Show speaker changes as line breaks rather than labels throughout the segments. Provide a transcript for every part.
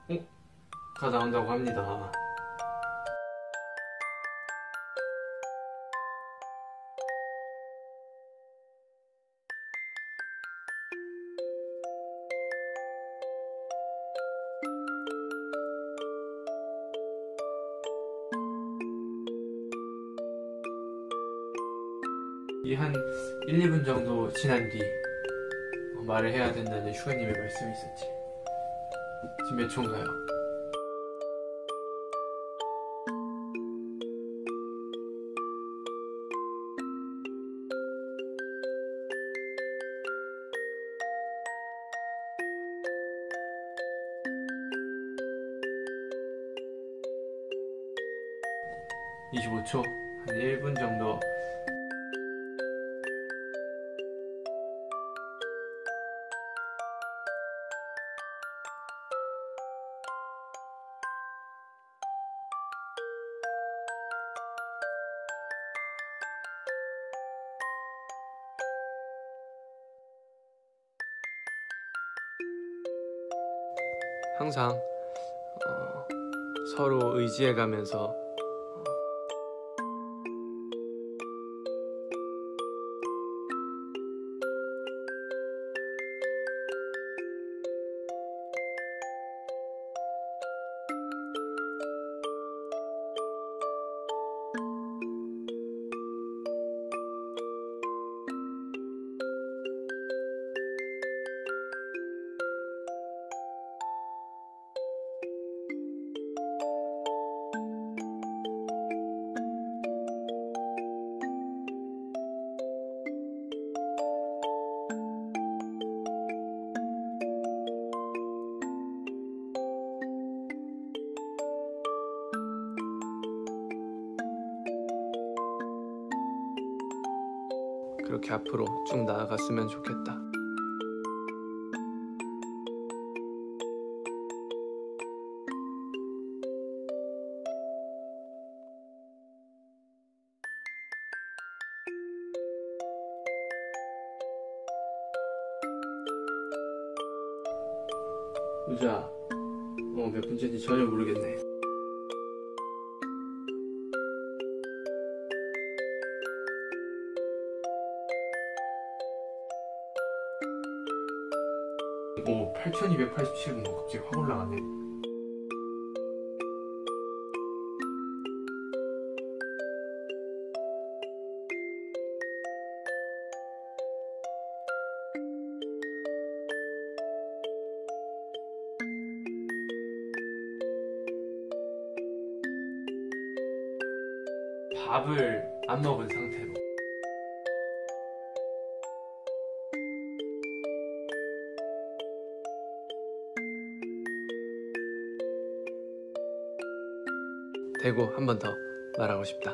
다 나온다고 합니다. 이 한 1, 2분 정도 지난 뒤 말을 해야 된다는 슈가님의 말씀이 있었지. 지금 몇 초인가요? (25초) 한 1분 정도. 항상 서로 의지해가면서 그렇게 앞으로 쭉 나아갔으면 좋겠다. 유자, 몇 분째인지 전혀 모르겠네. 오, 8287분 갑자기 확 올라가네. 밥을 안 먹은 상태로 대고 한 번 더 말하고 싶다.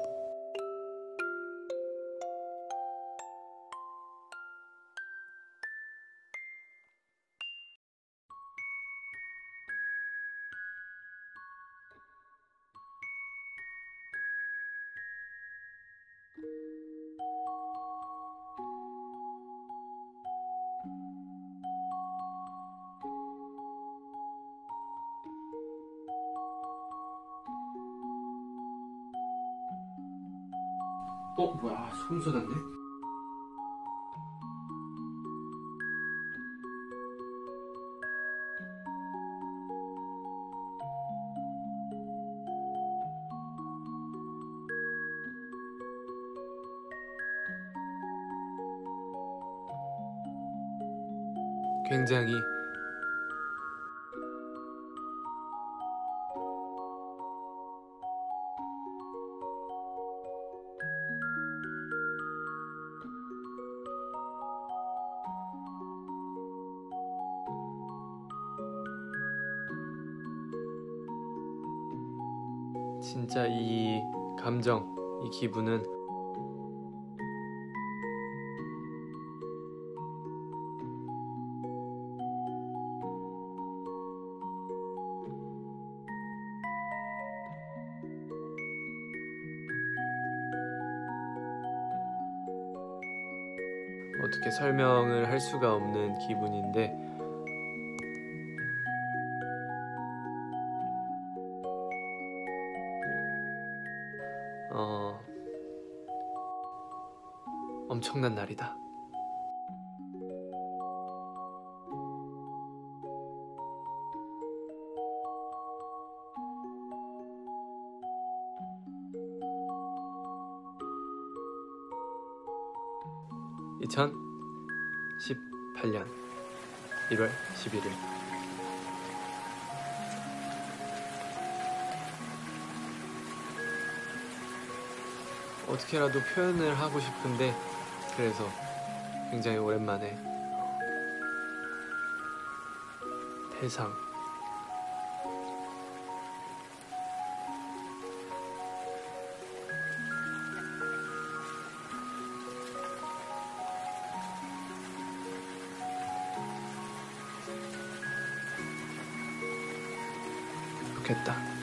뭐야, 소금 쏟았네? 굉장히 진짜 이 감정, 이 기분은 어떻게 설명을 할 수가 없는 기분인데 엄청난 날이다. (2018년 1월 11일) 어떻게라도 표현을 하고 싶은데 그래서 굉장히 오랜만에 대상 좋겠다.